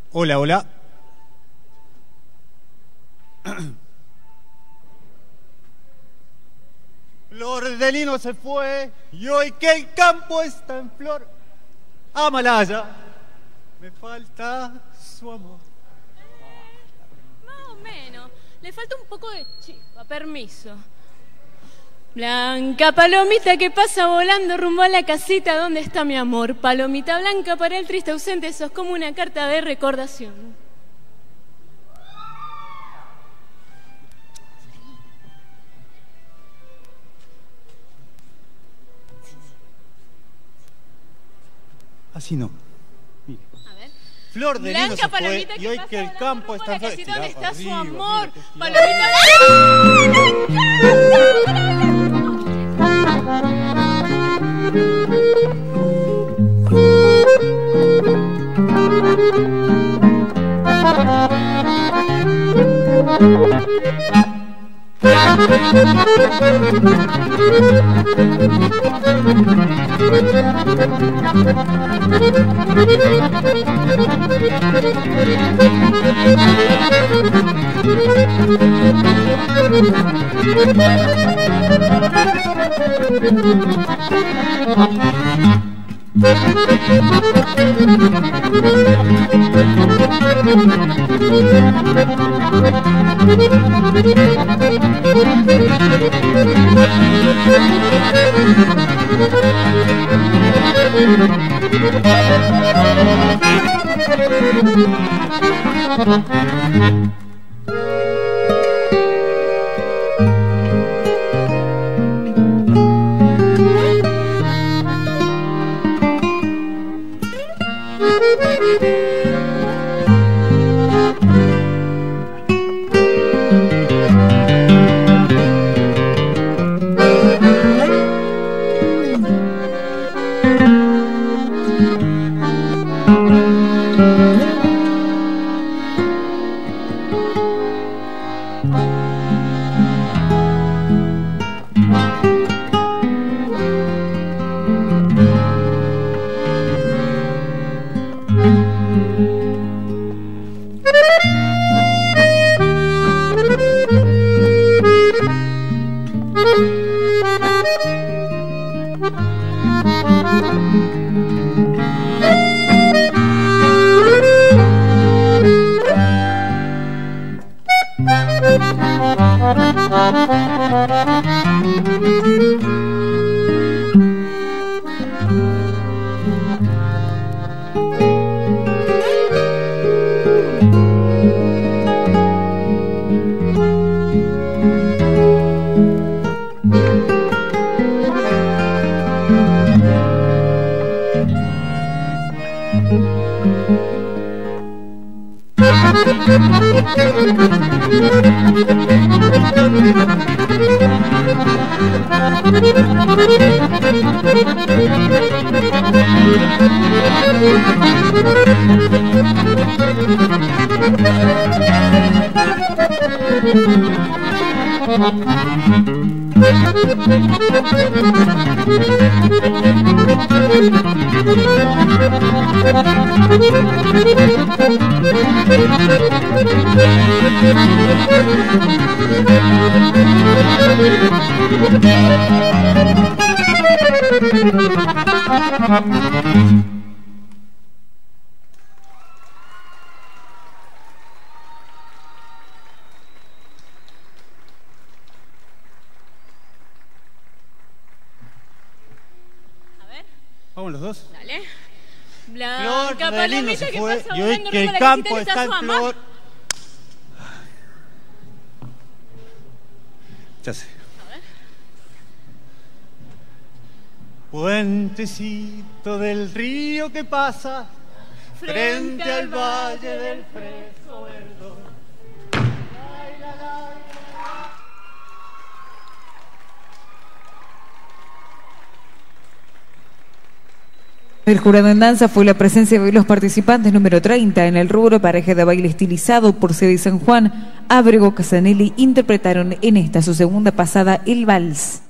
Hola, hola. Flor de lino se fue y hoy que el campo está en flor, a Malaya me falta su amor. Más o menos. Le falta un poco de chispa, permiso. Blanca palomita que pasa volando rumbo a la casita donde está mi amor. Palomita blanca para el triste ausente, sos como una carta de recordación. Así no. Mire. A ver. Flor de lino se fue palomita y hoy que el campo está en flor. ¿Dónde está su Arriba, amor? mire, Palomita Vamos los dos. Dale. Flor Blanca de lino palomita se que fue pasa y hoy volando que rumbo a el la campo casita está donde en su amor. flor. Ya sé. A ver. Puentecito del río que pasa frente al valle del fresco verdor. El jurado en danza fue la presencia de los participantes número 30 en el rubro pareja de baile estilizado por Sede San Juan. Ábrego Casanelli interpretaron en esta su segunda pasada el vals.